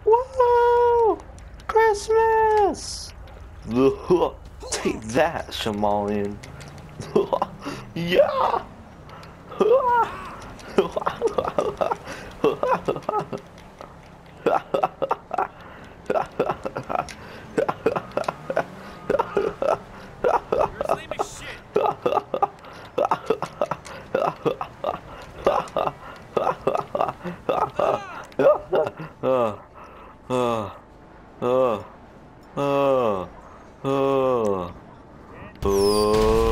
Whoa! Christmas! Take that, Somalian. Yeah! You're as lame as shit. Uh, uh, uh, uh, uh.